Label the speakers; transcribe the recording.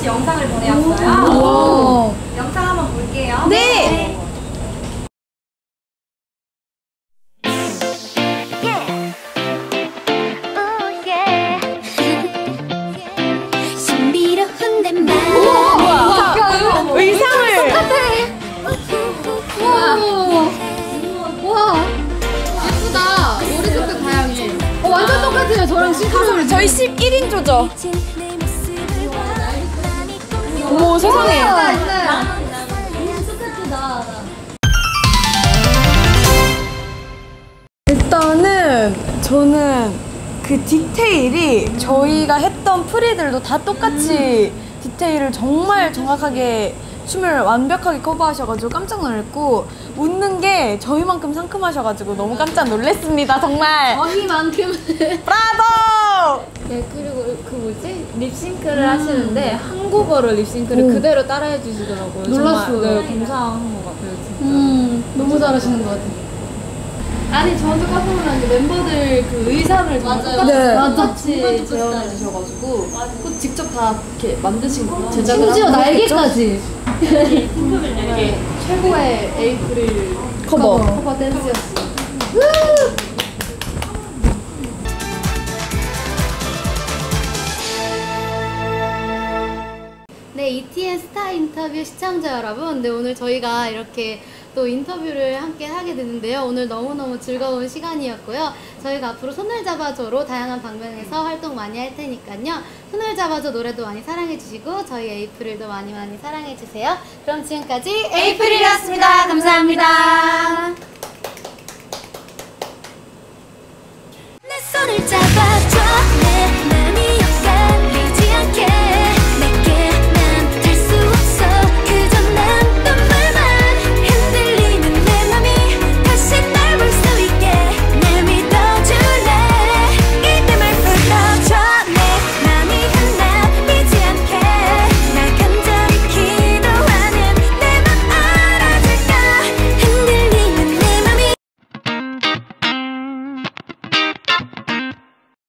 Speaker 1: 같이 영상을 보내왔어요. 영상 한번 볼게요.
Speaker 2: 네.
Speaker 3: 의상을
Speaker 2: 와 예쁘다. 머리색도 다양해. 완전 똑같아요. 저랑 싱크로율.
Speaker 3: 저희 11인조죠. 어머 세상에. 일단은 저는 그 디테일이 저희가 했던 프리들도 다 똑같이 디테일을 정말 정확하게 춤을 완벽하게 커버하셔가지고 깜짝 놀랐고, 웃는 게 저희만큼 상큼하셔가지고 너무 깜짝 놀랐습니다. 정말
Speaker 2: 저희만큼.
Speaker 3: 브라보!
Speaker 4: 네, 그리고 그 뭐지? 립싱크를 하시는데 한국어로 립싱크를 그대로 따라해 주시더라고요.
Speaker 2: 놀랐어요.
Speaker 4: 정말, 네, 감사한 것 같아요, 진짜.
Speaker 2: 너무 잘하시는 것 같아요. 아니 저도 깜짝 놀란 게 멤버들 그 의상을 똑같이 재현해 주셔가지고 그 직접 다 이렇게 만드신 거 제작을 심지어 날개까지. 팀플을 날개. 최고의 에이프릴 커버 댄스였어요. 네, ETN 스타 인터뷰 시청자 여러분, 네, 오늘 저희가 이렇게 또 인터뷰를 함께 하게 되는데요. 오늘 너무너무 즐거운 시간이었고요. 저희가 앞으로 손을 잡아줘로 다양한 방면에서 활동 많이 할 테니까요. 손을 잡아줘 노래도 많이 사랑해주시고 저희 에이프릴도 많이 사랑해주세요. 그럼 지금까지 에이프릴이었습니다. 감사합니다. 내 손을 잡아